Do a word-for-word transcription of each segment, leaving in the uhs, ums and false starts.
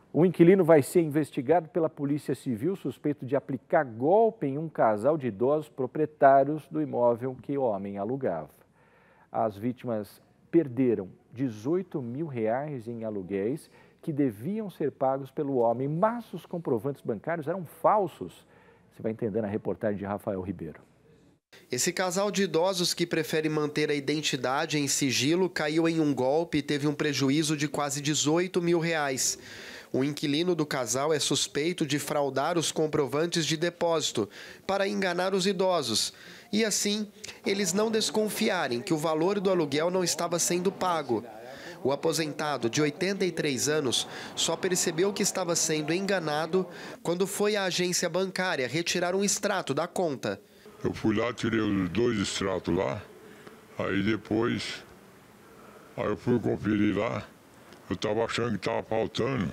O inquilino vai ser investigado pela Polícia Civil, suspeito de aplicar golpe em um casal de idosos proprietários do imóvel que o homem alugava. As vítimas perderam dezoito mil reais em aluguéis que deviam ser pagos pelo homem, mas os comprovantes bancários eram falsos. Você vai entender na reportagem de Rafael Ribeiro. Esse casal de idosos que prefere manter a identidade em sigilo caiu em um golpe e teve um prejuízo de quase dezoito mil reais. O inquilino do casal é suspeito de fraudar os comprovantes de depósito para enganar os idosos e, assim, eles não desconfiarem que o valor do aluguel não estava sendo pago. O aposentado, de oitenta e três anos, só percebeu que estava sendo enganado quando foi à agência bancária retirar um extrato da conta. Eu fui lá, tirei os dois extratos lá, aí depois, aí eu fui conferir lá, eu estava achando que estava faltando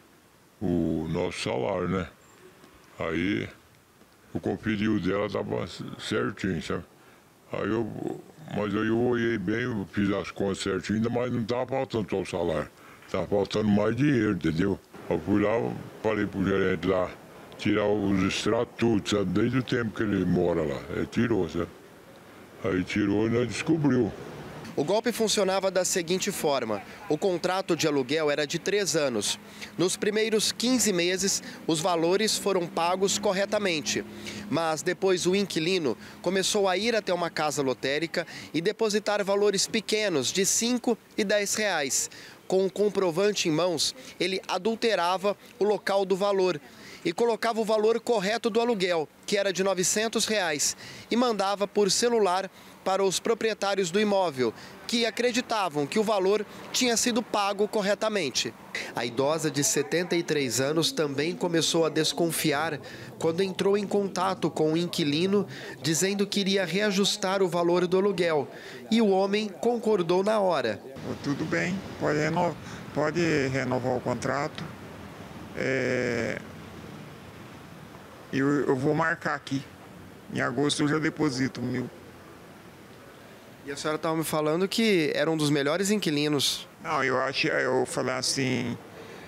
o nosso salário, né? Aí eu conferi o dela, estava certinho, sabe? Aí eu, mas aí eu olhei bem, eu fiz as contas certinho, mas não estava faltando só o salário, estava faltando mais dinheiro, entendeu? Eu fui lá, falei pro gerente lá, tirar os extratos tudo, sabe? Desde o tempo que ele mora lá, ele tirou, sabe? Aí tirou e nós descobriu. O golpe funcionava da seguinte forma: o contrato de aluguel era de três anos. Nos primeiros quinze meses, os valores foram pagos corretamente. Mas depois o inquilino começou a ir até uma casa lotérica e depositar valores pequenos de cinco e dez reais. Com o comprovante em mãos, ele adulterava o local do valor e colocava o valor correto do aluguel, que era de novecentos reais, e mandava por celular para os proprietários do imóvel, que acreditavam que o valor tinha sido pago corretamente. A idosa de setenta e três anos também começou a desconfiar quando entrou em contato com o inquilino, dizendo que iria reajustar o valor do aluguel, e o homem concordou na hora. Tudo bem, pode renovar, pode renovar o contrato. É... Eu, eu vou marcar aqui. Em agosto eu já deposito mil. E a senhora estava me falando que era um dos melhores inquilinos. Não, eu acho, eu falei assim,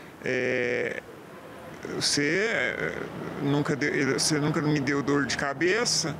é, você, nunca deu, você nunca me deu dor de cabeça.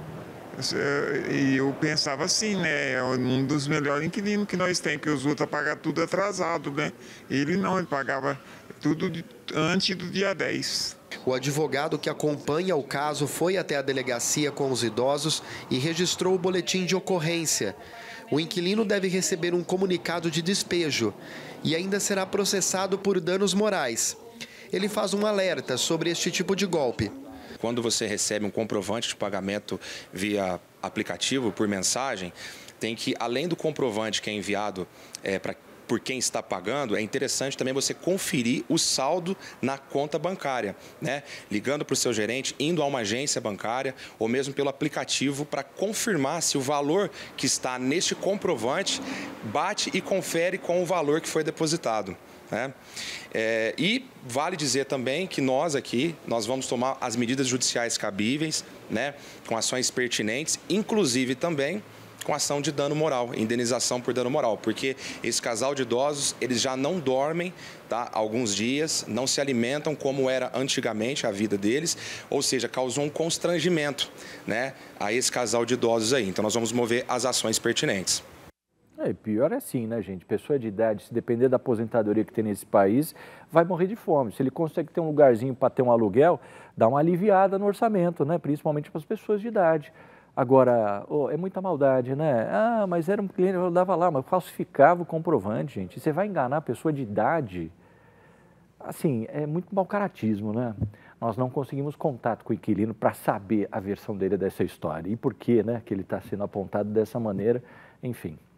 E eu pensava assim, né, é um dos melhores inquilinos que nós temos, que os outros pagam tudo atrasado, né? Ele não, ele pagava tudo de, antes do dia dez. O advogado que acompanha o caso foi até a delegacia com os idosos e registrou o boletim de ocorrência. O inquilino deve receber um comunicado de despejo e ainda será processado por danos morais. Ele faz um alerta sobre este tipo de golpe. Quando você recebe um comprovante de pagamento via aplicativo, por mensagem, tem que, além do comprovante que é enviado é, para por quem está pagando, é interessante também você conferir o saldo na conta bancária, né? Ligando para o seu gerente, indo a uma agência bancária ou mesmo pelo aplicativo para confirmar se o valor que está neste comprovante bate e confere com o valor que foi depositado. Né? É, e vale dizer também que nós aqui, nós vamos tomar as medidas judiciais cabíveis, né? Com ações pertinentes, inclusive também com ação de dano moral, indenização por dano moral, porque esse casal de idosos, eles já não dormem, tá, alguns dias, não se alimentam como era antigamente a vida deles, ou seja, causou um constrangimento, né, a esse casal de idosos aí. Então nós vamos mover as ações pertinentes. É, pior é assim, né, gente? Pessoa de idade, se depender da aposentadoria que tem nesse país, vai morrer de fome. Se ele consegue ter um lugarzinho para ter um aluguel, dá uma aliviada no orçamento, né? Principalmente para as pessoas de idade. Agora, oh, é muita maldade, né? Ah, mas era um cliente, eu dava lá, mas falsificava o comprovante, gente. E você vai enganar a pessoa de idade? Assim, é muito mau caratismo, né? Nós não conseguimos contato com o inquilino para saber a versão dele dessa história. E por que, né, que ele está sendo apontado dessa maneira, enfim.